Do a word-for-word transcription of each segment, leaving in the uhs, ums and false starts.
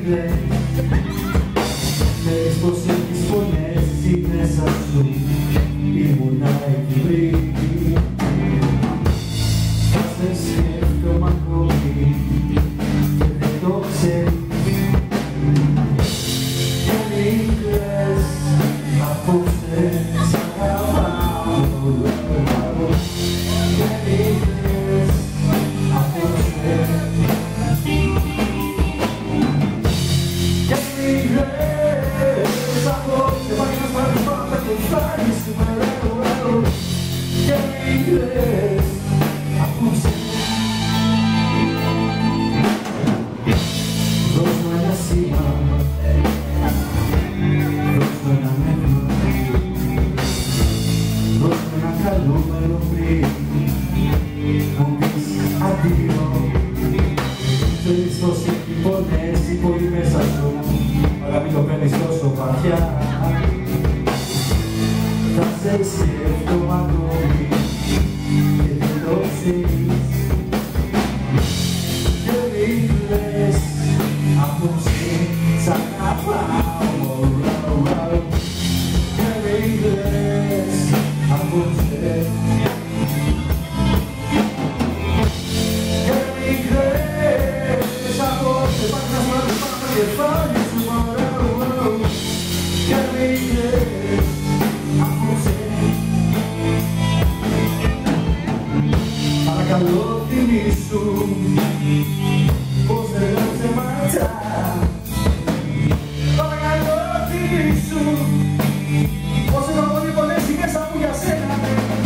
Ξέρεις πως έχεις πονέσει μέσα σου, ήμουνα εκεί πριν. Θα σε σκέφτομαι ακόμη και δεν το ξέρεις. Και μην κλαις, απόψε σ' αγαπάω. Και μην κλαις, απόψε. Και μην κλαις, απόψε. Πάει να σπάρεις πάντα και φτάνεις του μερέου. Και μην κλαις, απόψε. Δώσ' μου ένα σήμα, δώσ' μου ένα νεύμα, δώσ' μου ένα καλούμενο πριν μου πεις αντίο. Ξέρεις πως έχει πονέσει πολύ μέσα σου, αλλά μην το παίρνεις τόσο βαθιά. Θα σε σκέφτομαι ακόμη και δεν το ξέρεις. Και μην κλαις, απόψε σ' αγαπάω. Και μην κλαις, απόψε. Και μην κλαις, απόψε. Πάει να σπάρεις πάντα και φτάνεις του μωρέου. Και μην κλαις, απόψε. Παρακαλώ θυμήσου πως δεν λέω ψέματα. Παρακαλώ θυμήσου πως έχω πολύ πονέσει μέσα μου για σένα.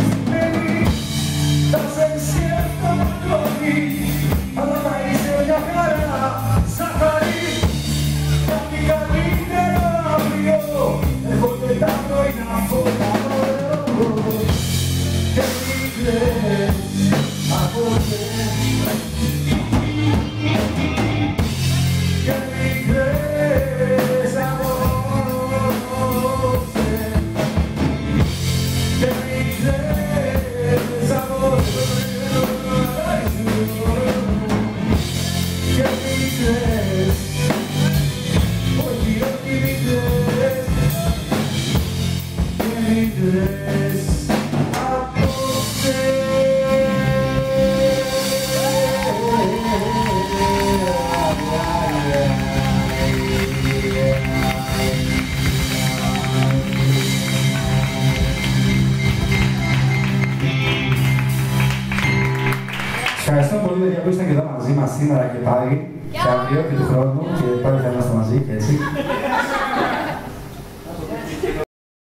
Θα σε σκέφτομαι ακόμη, αλλά θα είσαι μια χαρά. Ζαχαρή, κάτι καλύτερο αύριο, εγώ και τα πρωινά φωτάω. Και μην κλαις, απόψε. Και μην κλαις, απόψε. Και μην κλαις, απόψε. Και μην κλαις, όχι, όχι μην κλαις. Και μην κλαις, απόψε. Ευχαριστώ πολύ παιδιά που ήσταν και εδώ μαζί μας σήμερα και πάλι και αύριο και του χρόνου και πάλι θα είμαστε μαζί και έτσι.